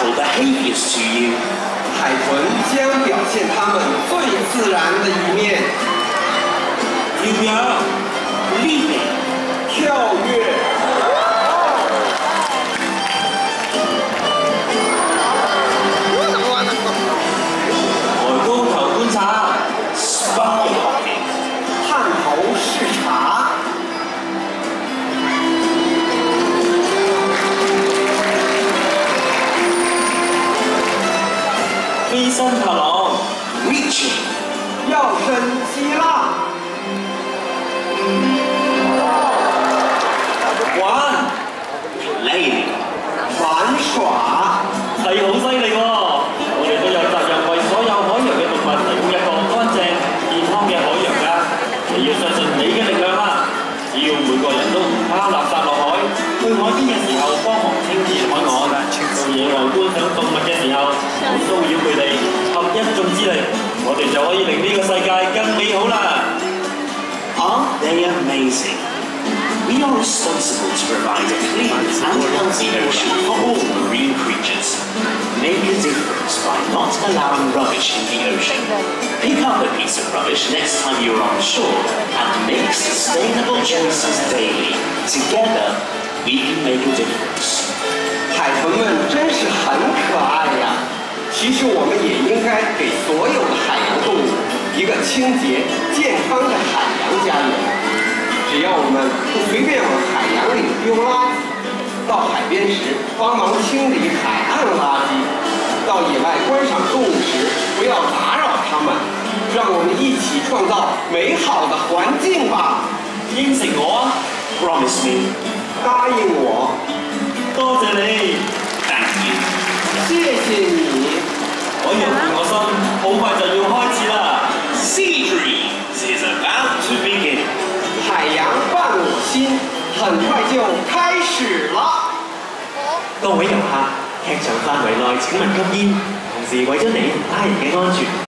natural behaviors to you. 海豚将表现它们最自然的一面。 游泳 leaping 跳跃。 抬高頭觀察 spy hopping 探頭視察。 飛身爬浪 reaching 躍身激浪。 玩 playing 玩耍。 係好犀利喎！我哋都有責任為所有海洋嘅動物提供一個乾淨健康嘅海洋㗎。你要相信你嘅力量啦！只要每個人都唔拋垃圾落海，去海邊嘅時候幫忙清潔海岸，到野外觀賞動物嘅時候冇騷擾佢哋，合一眾之力，我哋就可以令呢個世界更美好啦！Aren't they amazing? We are responsible to provide a clean and healthy ocean for all marine creatures. Make a difference by not allowing rubbish in the ocean. Pick up a piece of rubbish next time you're on shore and make sustainable choices daily. Together, we can make a difference. 海豚们真是很可爱呀！其实我们也应该给所有的海洋动物一个清洁、健康的海洋家园。只要我们不随便往海洋里丢垃圾，到海边时帮忙清理海岸垃圾，到野外观赏动物时不要打扰它们，让我们一起创造美好的环境吧！ 應承我啊 ，Promise me， 答應我， 多謝你 ，Thank you， 謝謝你。 海洋伴我心，好快就要開始啦 ，Sea Dreams is about to begin。 海洋伴我心，很快就開始了。 各位遊客，劇場範圍內請勿吸煙，同時為咗你同他人嘅安全。